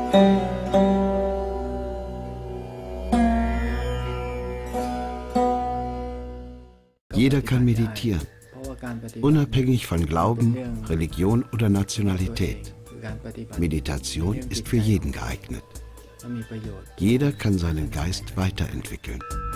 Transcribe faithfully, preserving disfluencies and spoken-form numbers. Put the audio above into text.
Jeder kann meditieren, unabhängig von Glauben, Religion oder Nationalität. Meditation ist für jeden geeignet. Jeder kann seinen Geist weiterentwickeln.